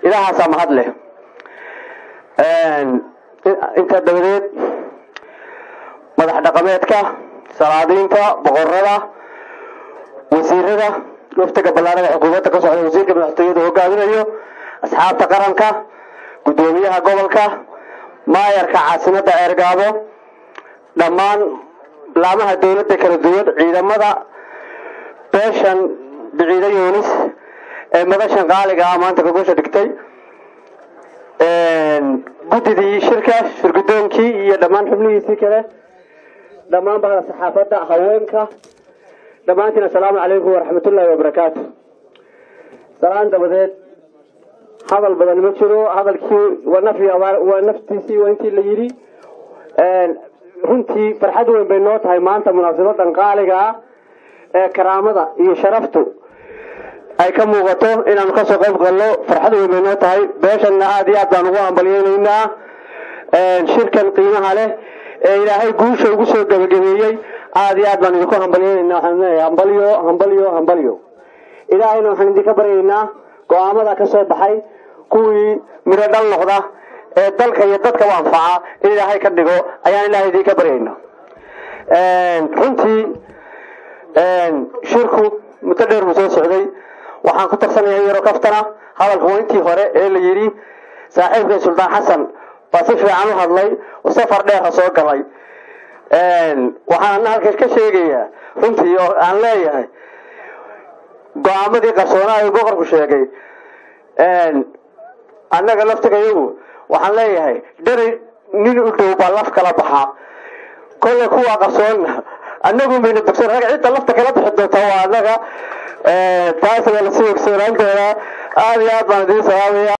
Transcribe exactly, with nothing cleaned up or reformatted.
ilaaha samahad leh een inta dawladeed madax dhaqameedka salaadiinta boqorada wasiirada waftiga ballaaran ee xukuumadda ka socda wasiirka madaxtooyada hogaaminayo asxaabta qaranka gudoomiyaha gobolka maayarka caasimadda Eergaabo dhammaan laamaha dawladda kala duwan ciidamada beeshan biciida Yunis ee madashan qaaliga ah maanta ka goosha dhigtay een gudidii shirka shirgudoonkii iyo dhammaan xubnihiisii kale dhammaan bahda saxaafadda haweenka dhammaantiin assalaamu calaykum waraxmatullaahi wabarakaatuh salaan dabadeed hadal badan ma jiro hadalkii waa nafiya waa naftiisii waa intii la yiri een runtii farxad weyn bay noo tahay maanta munaasabadan qaaliga ah ee karaamada iyo sharaftu ay ka muuqato inaan ka soo qayb galno farxad weyn bay noo tahay beeshana aad iyo aad baan ugu hambalyeeynaa een shirkan qiimaha leh ee ilaahay guusha ugu soo gabagabeeyay aad iyo aad baan idinku hambalyeeynaa waxaan leeyahay hambalyo hambalyo hambalyo ilaahayna waxaan idinka baryaynaa go'aamada ka soo baxay kuwii miro dhal noqda ee dalka iyo dadka u anfaca in ilaahay ka dhigo ayaan ilaahay idinka baryaynaa een runtii een shirku muddo dheer soo socday waxaan ku tarsanayaa yaro kaftana hadalka intii hore ee la yiri saaxiibkay Sultaan Xasan baa si fiican u hadlay oo safar dheer soo galay een waxaan halkaas ka sheegayaa runtii oo aan leeyahay go'aamadii qarsoonaa ee boqorku sheegay een annaga laftigayagu waxaan leeyahay dhari nin u dhow baa laf kala baxa kole kuwa qarsoonna annagu meena dugsan rag cid lafta kala bixi doonta waa annaga ee taas waa la sii ogsoonaan doonaa aad iyo aad baan idin salaamayaa